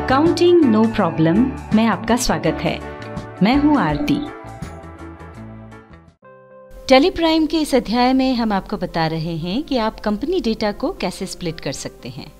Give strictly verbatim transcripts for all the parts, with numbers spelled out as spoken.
Accounting no problem में आपका स्वागत है। मैं हूं आरती। टेली प्राइम के इस अध्याय में हम आपको बता रहे हैं कि आप कंपनी डेटा को कैसे स्प्लिट कर सकते हैं।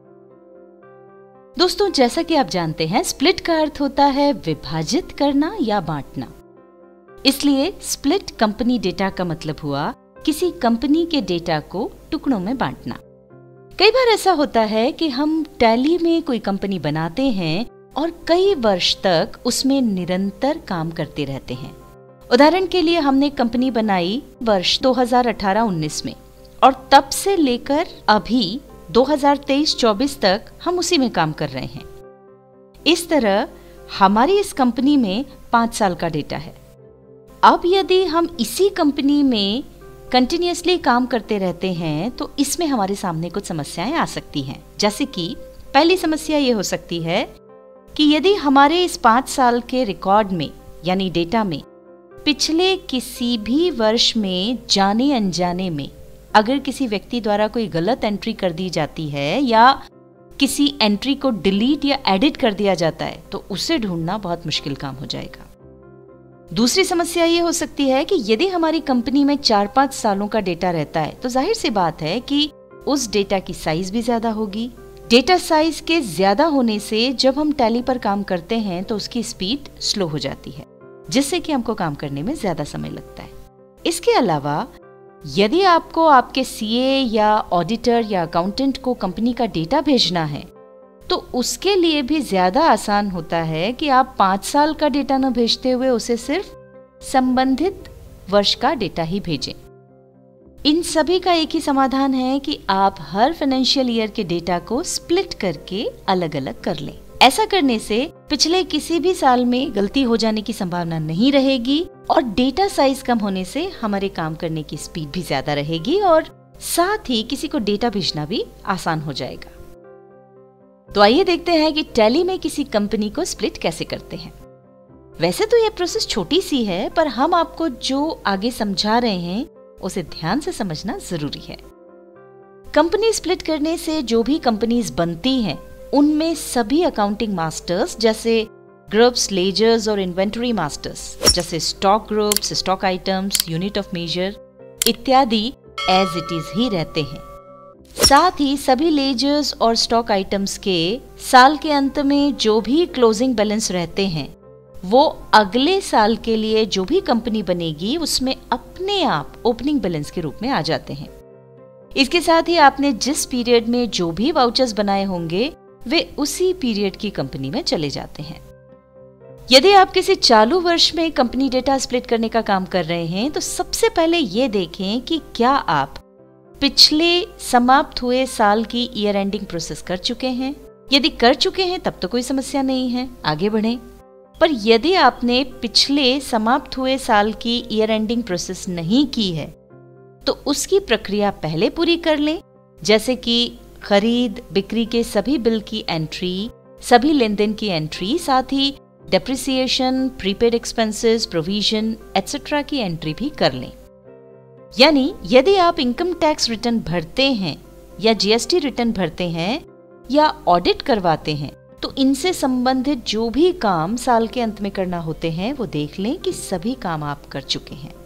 दोस्तों, जैसा कि आप जानते हैं, स्प्लिट का अर्थ होता है विभाजित करना या बांटना। इसलिए स्प्लिट कंपनी डेटा का मतलब हुआ किसी कंपनी के डेटा को टुकड़ों में बांटना। कई बार ऐसा होता है कि हम टैली में कोई कंपनी बनाते हैं और कई वर्ष तक उसमें निरंतर काम करते रहते हैं। उदाहरण के लिए हमने कंपनी बनाई वर्ष दो हज़ार अठारह उन्नीस में और तब से लेकर अभी दो हज़ार तेईस चौबीस तक हम उसी में काम कर रहे हैं। इस तरह हमारी इस कंपनी में पांच साल का डेटा है। अब यदि हम इसी कंपनी में कंटिन्यूअसली काम करते रहते हैं तो इसमें हमारे सामने कुछ समस्याएं आ सकती हैं। जैसे कि पहली समस्या ये हो सकती है कि यदि हमारे इस पांच साल के रिकॉर्ड में यानी डेटा में पिछले किसी भी वर्ष में जाने अनजाने में अगर किसी व्यक्ति द्वारा कोई गलत एंट्री कर दी जाती है या किसी एंट्री को डिलीट या एडिट कर दिया जाता है तो उसे ढूंढना बहुत मुश्किल काम हो जाएगा। दूसरी समस्या ये हो सकती है कि यदि हमारी कंपनी में चार पांच सालों का डेटा रहता है तो जाहिर सी बात है कि उस डेटा की साइज भी ज्यादा होगी। डेटा साइज के ज्यादा होने से जब हम टैली पर काम करते हैं तो उसकी स्पीड स्लो हो जाती है, जिससे कि हमको काम करने में ज्यादा समय लगता है। इसके अलावा यदि आपको आपके सीए या ऑडिटर या अकाउंटेंट को कंपनी का डेटा भेजना है तो उसके लिए भी ज्यादा आसान होता है कि आप पांच साल का डेटा न भेजते हुए उसे सिर्फ संबंधित वर्ष का डेटा ही भेजें। इन सभी का एक ही समाधान है कि आप हर फाइनेंशियल ईयर के डेटा को स्प्लिट करके अलग अलग कर लें। ऐसा करने से पिछले किसी भी साल में गलती हो जाने की संभावना नहीं रहेगी और डेटा साइज कम होने से हमारे काम करने की स्पीड भी ज्यादा रहेगी और साथ ही किसी को डेटा भेजना भी आसान हो जाएगा। तो आइए देखते हैं कि टैली में किसी कंपनी को स्प्लिट कैसे करते हैं। वैसे तो यह प्रोसेस छोटी सी है, पर हम आपको जो आगे समझा रहे हैं उसे ध्यान से समझना जरूरी है। कंपनी स्प्लिट करने से जो भी कंपनीज बनती हैं उनमें सभी अकाउंटिंग मास्टर्स जैसे ग्रुप्स, लेजर्स और इन्वेंटरी मास्टर्स जैसे stock groups, stock items, unit of measure इत्यादि एज इट इज ही रहते हैं। साथ ही सभी लेजर्स और स्टॉक आइटम्स के साल के अंत में जो भी क्लोजिंग बैलेंस रहते हैं वो अगले साल के लिए जो भी कंपनी बनेगी उसमें अपने आप ओपनिंग बैलेंस के रूप में आ जाते हैं। इसके साथ ही आपने जिस पीरियड में जो भी वाउचर्स बनाए होंगे वे उसी पीरियड की कंपनी में चले जाते हैं। यदि आप किसी चालू वर्ष में कंपनी डेटा स्प्लिट करने का काम कर रहे हैं तो सबसे पहले ये देखें कि क्या आप पिछले समाप्त हुए साल की ईयर एंडिंग प्रोसेस कर चुके हैं। यदि कर चुके हैं तब तो कोई समस्या नहीं है, आगे बढ़ें। पर यदि आपने पिछले समाप्त हुए साल की ईयर एंडिंग प्रोसेस नहीं की है तो उसकी प्रक्रिया पहले पूरी कर लें, जैसे कि खरीद बिक्री के सभी बिल की एंट्री, सभी लेन देन की एंट्री, साथ ही depreciation, prepaid expenses, provision etcetera की एंट्री भी कर लें। यानी यदि आप इनकम टैक्स रिटर्न भरते हैं या जीएसटी रिटर्न भरते हैं या ऑडिट करवाते हैं तो इनसे संबंधित जो भी काम साल के अंत में करना होते हैं वो देख लें कि सभी काम आप कर चुके हैं।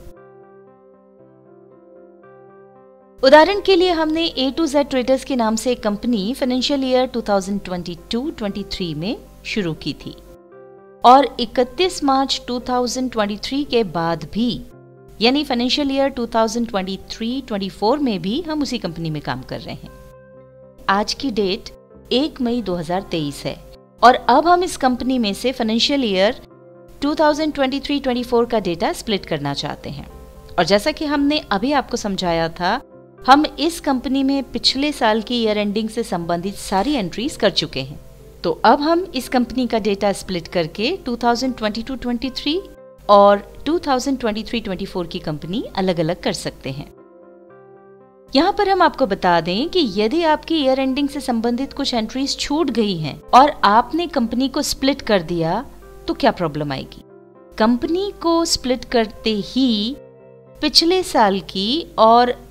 उदाहरण के लिए हमने ए टू जेड ट्रेडर्स के नाम से एक कंपनी फाइनेंशियल ईयर दो हज़ार बाईस तेईस में शुरू की थी और इकतीस मार्च दो हज़ार तेईस के बाद भी यानी फाइनेंशियल ईयर दो हज़ार तेईस चौबीस में भी हम उसी कंपनी में काम कर रहे हैं। आज की डेट एक मई दो हज़ार तेईस है और अब हम इस कंपनी में से फाइनेंशियल ईयर दो हज़ार तेईस चौबीस का डेटा स्प्लिट करना चाहते हैं। और जैसा कि हमने अभी आपको समझाया था, हम इस कंपनी में पिछले साल की ईयर एंडिंग से संबंधित सारी एंट्रीज कर चुके हैं। तो अब हम इस कंपनी का डेटा स्प्लिट करके दो हज़ार बाईस तेईस और दो हज़ार तेईस चौबीस की कंपनी अलग अलग कर सकते हैं। यहाँ पर हम आपको बता दें कि यदि आपकी ईयर एंडिंग से संबंधित कुछ एंट्रीज छूट गई हैं और आपने कंपनी को स्प्लिट कर दिया तो क्या प्रॉब्लम आएगी। कंपनी को स्प्लिट करते ही पिछले साल की और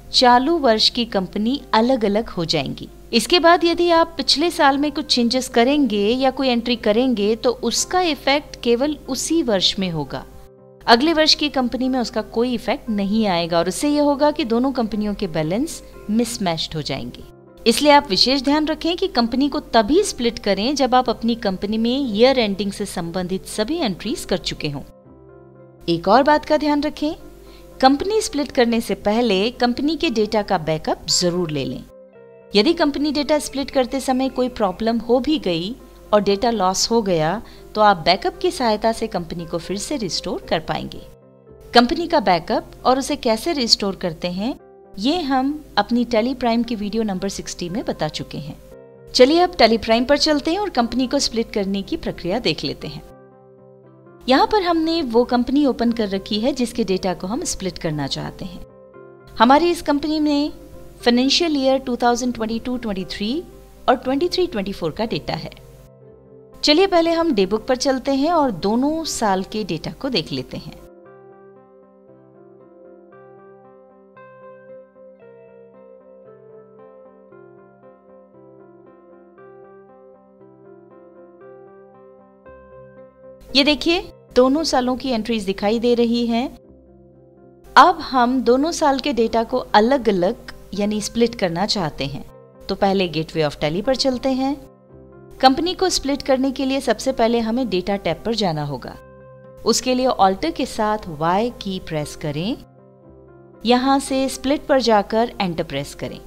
चालू वर्ष की कंपनी अलग अलग हो जाएंगी। इसके बाद यदि आप पिछले साल में कुछ चेंजेस करेंगे या कोई एंट्री करेंगे तो उसका इफेक्ट केवल उसी वर्ष में होगा। अगले वर्ष की कंपनी में उसका कोई इफेक्ट नहीं आएगा और उससे यह होगा कि दोनों कंपनियों के बैलेंस मिसमैच्ड हो जाएंगे। इसलिए आप विशेष ध्यान रखें कि कंपनी को तभी स्प्लिट करें जब आप अपनी कंपनी में ईयर एंडिंग से संबंधित सभी एंट्रीज कर चुके हों। एक और बात का ध्यान रखें, कंपनी स्प्लिट करने से पहले कंपनी के डेटा का बैकअप जरूर ले लें। यदि कंपनी डेटा स्प्लिट करते समय कोई प्रॉब्लम हो भी गई और डेटा लॉस हो गया तो आप बैकअप की सहायता से कंपनी को फिर से रिस्टोर कर पाएंगे। कंपनी का बैकअप और उसे कैसे रिस्टोर करते हैं ये हम अपनी टेली प्राइम की वीडियो नंबर साठ में बता चुके हैं। चलिए अब टेली प्राइम पर चलते हैं और कंपनी को स्प्लिट करने की प्रक्रिया देख लेते हैं। यहाँ पर हमने वो कंपनी ओपन कर रखी है जिसके डेटा को हम स्प्लिट करना चाहते हैं। हमारी इस कंपनी में फाइनेंशियल ईयर दो हज़ार बाईस तेईस और तेईस चौबीस का डेटा है। चलिए पहले हम डे बुक पर चलते हैं और दोनों साल के डेटा को देख लेते हैं। ये देखिए दोनों सालों की एंट्रीज दिखाई दे रही हैं। अब हम दोनों साल के डेटा को अलग अलग यानी स्प्लिट करना चाहते हैं। तो पहले गेटवे ऑफ टैली पर चलते हैं। कंपनी को स्प्लिट करने के लिए सबसे पहले हमें डेटा टैब पर जाना होगा। उसके लिए ऑल्टर के साथ वाई की प्रेस करें। यहां से स्प्लिट पर जाकर एंटर प्रेस करें।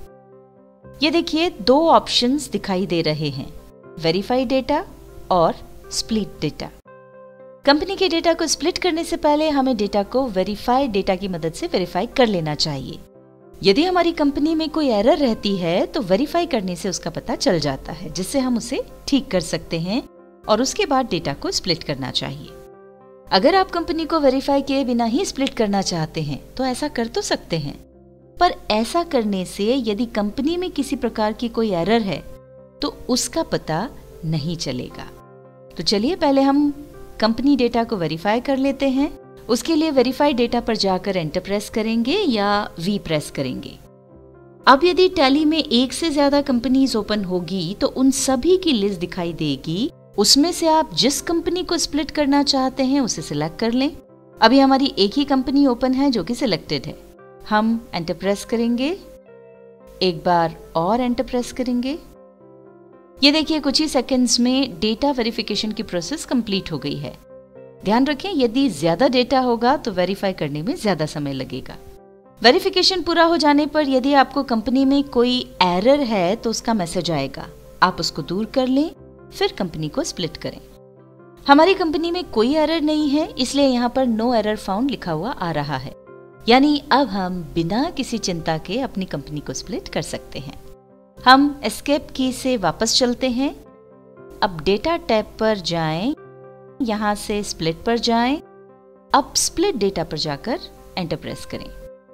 ये देखिए दो ऑप्शंस दिखाई दे रहे हैं, वेरीफाई डेटा और स्प्लिट डेटा। कंपनी के डेटा को स्प्लिट करने से पहले हमें डेटा को वेरीफाइड डेटा की मदद से वेरीफाई कर लेना चाहिए। यदि हमारी कंपनी में कोई एरर रहती है तो वेरीफाई करने से उसका पता चल जाता है, जिससे हम उसे ठीक कर सकते हैं और उसके बाद डेटा को स्प्लिट करना चाहिए। अगर आप कंपनी को वेरीफाई किए बिना ही स्प्लिट करना चाहते हैं तो ऐसा कर तो सकते हैं, पर ऐसा करने से यदि कंपनी में किसी प्रकार की कोई एरर है तो उसका पता नहीं चलेगा। तो चलिए पहले हम कंपनी डेटा को वेरीफाई कर लेते हैं। उसके लिए वेरीफाई डेटा पर जाकर एंटर प्रेस करेंगे या वी प्रेस करेंगे। अब यदि टैली में एक से ज्यादा कंपनीज ओपन होगी तो उन सभी की लिस्ट दिखाई देगी। उसमें से आप जिस कंपनी को स्प्लिट करना चाहते हैं उसे सिलेक्ट कर लें। अभी हमारी एक ही कंपनी ओपन है जो कि सिलेक्टेड है। हम एंटर प्रेस करेंगे, एक बार और एंटर प्रेस करेंगे। ये देखिए कुछ ही सेकंड्स में डेटा वेरिफिकेशन की प्रोसेस कंप्लीट हो गई है। ध्यान रखें यदि ज्यादा डेटा होगा तो वेरीफाई करने में ज्यादा समय लगेगा। वेरिफिकेशन पूरा हो जाने पर यदि आपको कंपनी में कोई एरर है तो उसका मैसेज आएगा, आप उसको दूर कर लें, फिर कंपनी को स्प्लिट करें। हमारी कंपनी में कोई एरर नहीं है, इसलिए यहाँ पर नो एरर फाउंड लिखा हुआ आ रहा है, यानी अब हम बिना किसी चिंता के अपनी कंपनी को स्प्लिट कर सकते हैं। हम एस्केप की से वापस चलते हैं। अब डेटा टैब पर जाएं, यहां से स्प्लिट पर जाएं। अब स्प्लिट डेटा पर जाकर एंटर प्रेस करें।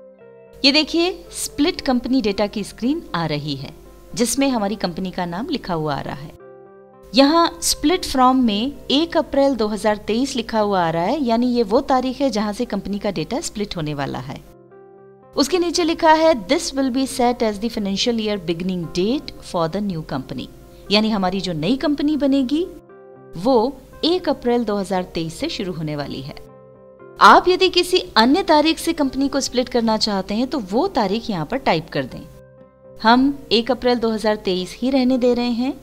ये देखिए स्प्लिट कंपनी डेटा की स्क्रीन आ रही है जिसमें हमारी कंपनी का नाम लिखा हुआ आ रहा है। यहाँ स्प्लिट फ्रॉम में एक अप्रैल दो हज़ार तेईस लिखा हुआ आ रहा है, यानी ये वो तारीख है जहां से कंपनी का डेटा स्प्लिट होने वाला है। उसके नीचे लिखा है this will be set as the financial year beginning date for the new company, यानी हमारी जो नई कंपनी बनेगी वो एक अप्रैल दो हज़ार तेईस से शुरू होने वाली है। आप यदि किसी अन्य तारीख से कंपनी को स्प्लिट करना चाहते हैं तो वो तारीख यहाँ पर टाइप कर दें। हम एक अप्रैल दो हज़ार तेईस ही रहने दे रहे हैं।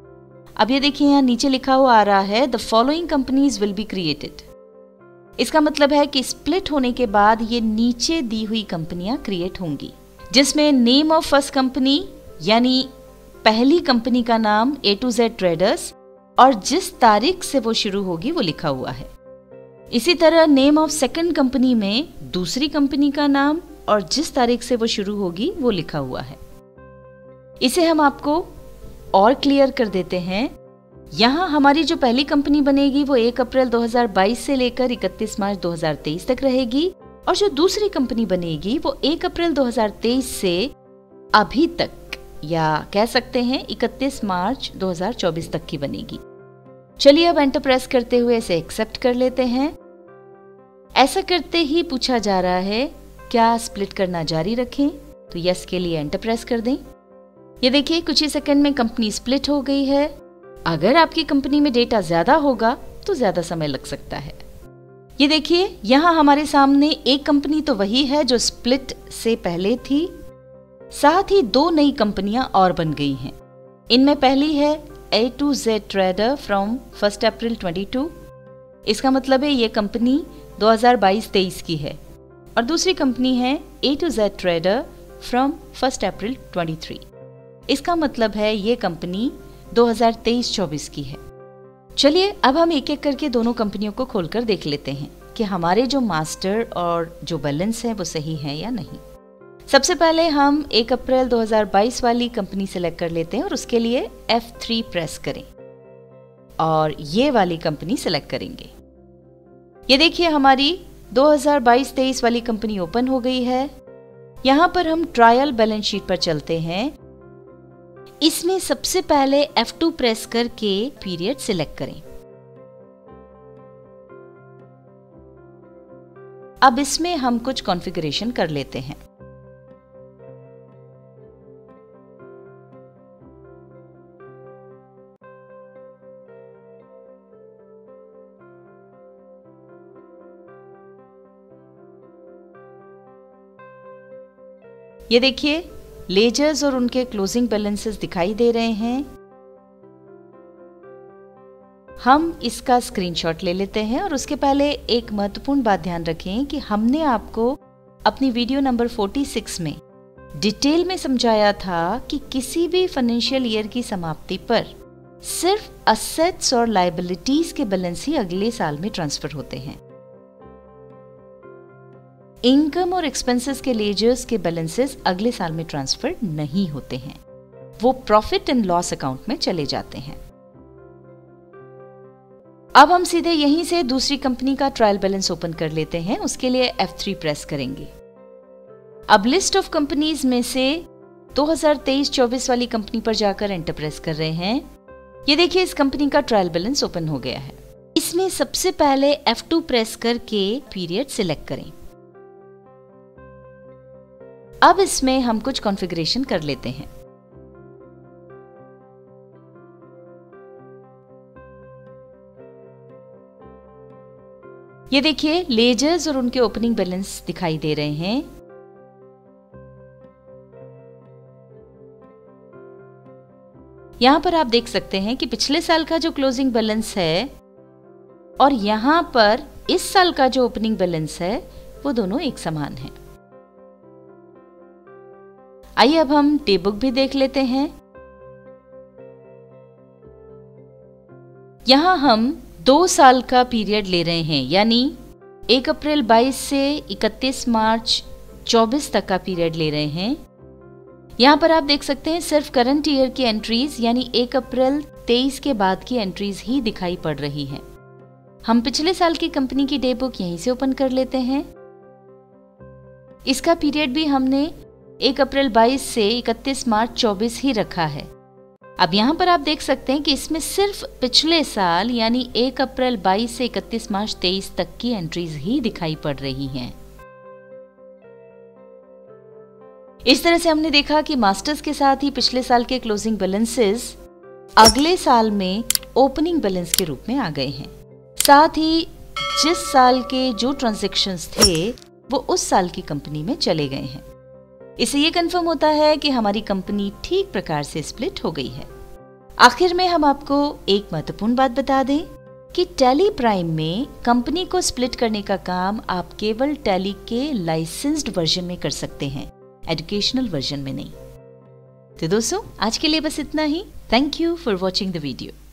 अब ये देखिए यहाँ नीचे लिखा हुआ आ रहा है the following companies will be created. इसका मतलब है कि स्प्लिट होने के बाद ये नीचे दी हुई कंपनियां क्रिएट होंगी, जिसमें नेम ऑफ फर्स्ट कंपनी यानी पहली कंपनी का नाम ए टू जेड ट्रेडर्स और जिस तारीख से वो शुरू होगी वो लिखा हुआ है। इसी तरह नेम ऑफ सेकंड कंपनी में दूसरी कंपनी का नाम और जिस तारीख से वो शुरू होगी वो लिखा हुआ है। इसे हम आपको और क्लियर कर देते हैं। यहाँ हमारी जो पहली कंपनी बनेगी वो एक अप्रैल दो हज़ार बाईस से लेकर इकतीस मार्च दो हज़ार तेईस तक रहेगी और जो दूसरी कंपनी बनेगी वो एक अप्रैल दो हज़ार तेईस से अभी तक या कह सकते हैं इकतीस मार्च दो हज़ार चौबीस तक की बनेगी। चलिए अब एंटर प्रेस करते हुए इसे एक्सेप्ट कर लेते हैं। ऐसा करते ही पूछा जा रहा है क्या स्प्लिट करना जारी रखें तो यस के लिए एंटर प्रेस कर दें। ये देखिए कुछ ही सेकंड में कंपनी स्प्लिट हो गई है। अगर आपकी कंपनी में डेटा ज्यादा होगा तो ज्यादा समय लग सकता है। ये देखिए यहाँ हमारे सामने एक कंपनी तो वही है जो स्प्लिट से पहले थी, साथ ही दो नई कंपनियां और बन गई हैं। इनमें पहली है A to Z trader from first April बाईस। इसका मतलब है ये कंपनी दो हज़ार बाईस तेईस की है। और दूसरी कंपनी है A to Z trader from first April तेईस। इसका मतलब है ये कंपनी दो हज़ार तेईस चौबीस की है। चलिए अब हम एक एक करके दोनों कंपनियों को खोलकर देख लेते हैं कि हमारे जो मास्टर और जो बैलेंस है वो सही है या नहीं। सबसे पहले हम एक अप्रैल दो हज़ार बाईस वाली कंपनी सेलेक्ट कर लेते हैं और उसके लिए एफ थ्री प्रेस करें और ये वाली कंपनी सेलेक्ट करेंगे। ये देखिए हमारी दो हज़ार बाईस तेईस वाली कंपनी ओपन हो गई है। यहाँ पर हम ट्रायल बैलेंस शीट पर चलते हैं। इसमें सबसे पहले एफ टू प्रेस करके पीरियड सिलेक्ट करें। अब इसमें हम कुछ कॉन्फ़िगरेशन कर लेते हैं। ये देखिए लेजर्स और उनके क्लोजिंग बैलेंसेस दिखाई दे रहे हैं। हम इसका स्क्रीनशॉट ले लेते हैं और उसके पहले एक महत्वपूर्ण बात ध्यान रखें कि हमने आपको अपनी वीडियो नंबर छियालीस में डिटेल में समझाया था कि किसी भी फाइनेंशियल ईयर की समाप्ति पर सिर्फ असेट्स और लायबिलिटीज के बैलेंस ही अगले साल में ट्रांसफर होते हैं। इनकम और एक्सपेंसेस के लेजर्स के बैलेंसेस अगले साल में ट्रांसफर नहीं होते हैं, वो प्रॉफिट एंड लॉस अकाउंट में चले जाते हैं। अब हम सीधे यहीं से दूसरी कंपनी का ट्रायल बैलेंस ओपन कर लेते हैं। उसके लिए एफ थ्री प्रेस करेंगे। अब लिस्ट ऑफ कंपनीज में से दो हज़ार तेईस चौबीस वाली कंपनी पर जाकर एंटर प्रेस कर रहे हैं। ये देखिए इस कंपनी का ट्रायल बैलेंस ओपन हो गया है। इसमें सबसे पहले एफ टू प्रेस करके पीरियड सिलेक्ट करें। अब इसमें हम कुछ कॉन्फ़िगरेशन कर लेते हैं। ये देखिए लेजर्स और उनके ओपनिंग बैलेंस दिखाई दे रहे हैं। यहां पर आप देख सकते हैं कि पिछले साल का जो क्लोजिंग बैलेंस है और यहां पर इस साल का जो ओपनिंग बैलेंस है वो दोनों एक समान है। आइए अब हम डे बुक भी देख लेते हैं। यहां हम दो साल का पीरियड ले रहे हैं, यानी एक अप्रैल बाईस से इकतीस मार्च चौबीस तक का पीरियड ले रहे हैं। यहां पर आप देख सकते हैं सिर्फ करंट ईयर की एंट्रीज यानी एक अप्रैल तेईस के बाद की एंट्रीज ही दिखाई पड़ रही हैं। हम पिछले साल की कंपनी की डे बुक यहीं से ओपन कर लेते हैं। इसका पीरियड भी हमने एक अप्रैल बाईस से इकतीस मार्च चौबीस ही रखा है। अब यहाँ पर आप देख सकते हैं कि इसमें सिर्फ पिछले साल यानी एक अप्रैल बाईस से इकतीस मार्च तेईस तक की एंट्रीज ही दिखाई पड़ रही हैं। इस तरह से हमने देखा कि मास्टर्स के साथ ही पिछले साल के क्लोजिंग बैलेंसेस अगले साल में ओपनिंग बैलेंस के रूप में आ गए हैं। साथ ही जिस साल के जो ट्रांजैक्शंस थे वो उस साल की कंपनी में चले गए हैं। इससे ये कंफर्म होता है कि हमारी कंपनी ठीक प्रकार से स्प्लिट हो गई है। आखिर में हम आपको एक महत्वपूर्ण बात बता दें कि टैली प्राइम में कंपनी को स्प्लिट करने का काम आप केवल टैली के लाइसेंस्ड वर्जन में कर सकते हैं, एजुकेशनल वर्जन में नहीं। तो दोस्तों आज के लिए बस इतना ही। Thank you for watching the video.